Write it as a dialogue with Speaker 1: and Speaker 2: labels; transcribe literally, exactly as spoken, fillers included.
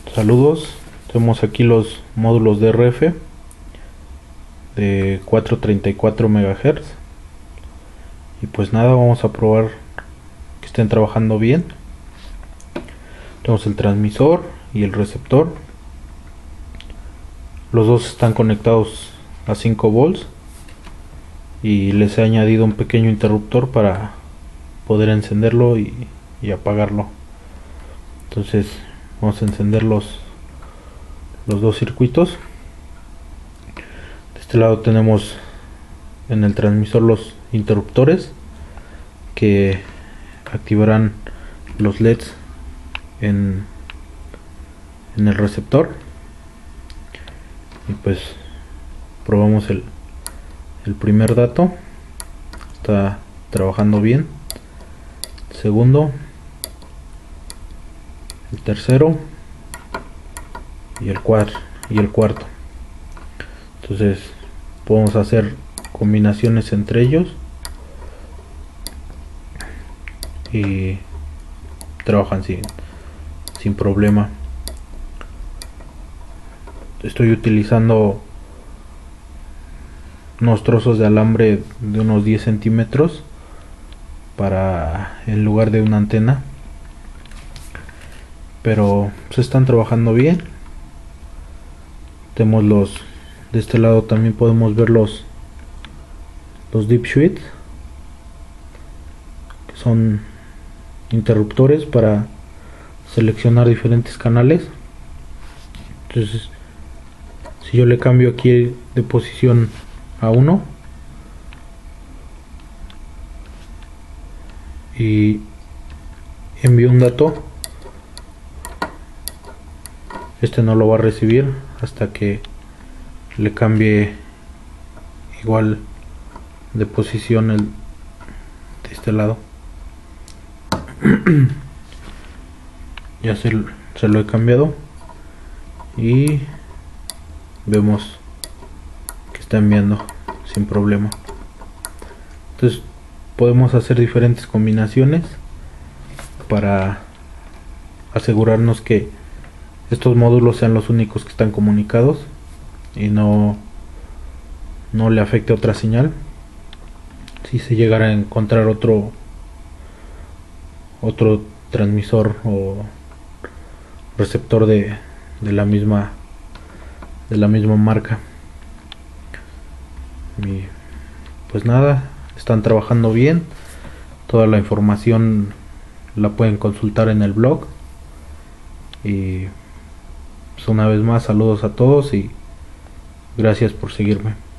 Speaker 1: Saludos, tenemos aquí los módulos de R F de cuatrocientos treinta y cuatro megahertz y pues nada, vamos a probar que estén trabajando bien. Tenemos el transmisor y el receptor, los dos están conectados a cinco volts y les he añadido un pequeño interruptor para poder encenderlo y, y apagarlo. Entonces vamos a encender los, los dos circuitos. De este lado tenemos en el transmisor los interruptores que activarán los L E Ds en, en el receptor. Y pues probamos el, el primer dato, está trabajando bien. El segundo, el tercero y el cuarto y el cuarto. Entonces podemos hacer combinaciones entre ellos y trabajan sin, sin problema. Estoy utilizando unos trozos de alambre de unos diez centímetros para en lugar de una antena, pero se están trabajando bien. Tenemos los de este lado, también podemos ver los los deep switch, que son interruptores para seleccionar diferentes canales. Entonces si yo le cambio aquí de posición a uno y envío un dato, este no lo va a recibir hasta que le cambie igual de posición el de este lado. Ya se, se lo he cambiado y vemos que está enviando sin problema. Entonces podemos hacer diferentes combinaciones para asegurarnos que estos módulos sean los únicos que están comunicados y no no le afecte otra señal. Si se llegara a encontrar otro otro transmisor o receptor de, de la misma de la misma marca. Y pues nada, están trabajando bien. Toda la información la pueden consultar en el blog. Y pues una vez más, saludos a todos y gracias por seguirme.